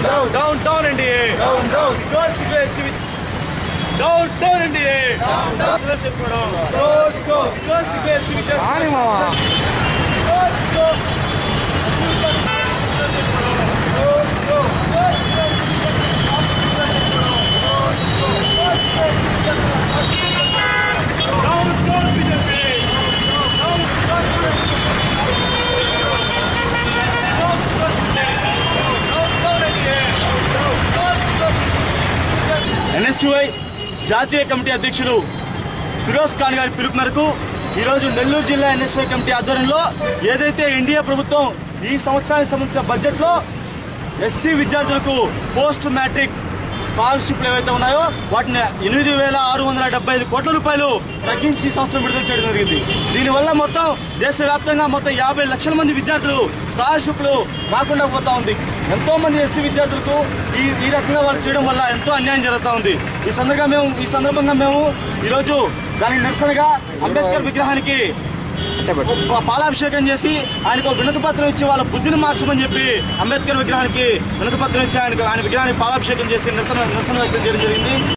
down NDA. Down NDA. NSUI జాతీయ కమిటీ అధ్యక్షులు ఫిరోజ్ ఖాన్ గారి పిలుపు మేరకు ఈరోజు నెల్లూరు జిల్లా NSUI కమిటీ ఆధ్వర్యంలో ఏదైతే ఎన్డీఏ ప్రభుత్వం ఈ సంవత్సరానికి సంబంధించిన బడ్జెట్లో SC విద్యార్థులకు పోస్ట్ మ్యాట్రిక్ స్కాలర్షిప్లు ఏవైతే ఉన్నాయో వాటిని 8,675 కోట్ల రూపాయలు తగ్గించి ఈ సంవత్సరం విడుదల చేయడం జరిగింది. దీనివల్ల మొత్తం దేశవ్యాప్తంగా మొత్తం 50 లక్షల మంది విద్యార్థులు స్కాలర్షిప్లు రాకుండా పోతా ఉంది. ఎంతో మంది SC విద్యార్థులకు ఈ రకంగా వాళ్ళు చేయడం వల్ల ఎంతో అన్యాయం జరుగుతూ ఉంది. ఈ సందర్భంగా మేము ఈరోజు దానికి నిరసనగా అంబేద్కర్ విగ్రహానికి పాలాభిషేకం చేసి ఆయనకు వినతి పత్రం ఇచ్చి వాళ్ళ బుద్ధిని మార్చమని చెప్పి అంబేద్కర్ విగ్రహానికి వినతి పత్రం ఇచ్చి ఆయన విగ్రహానికి పాలాభిషేకం చేసి నిరసన వ్యక్తం చేయడం జరిగింది.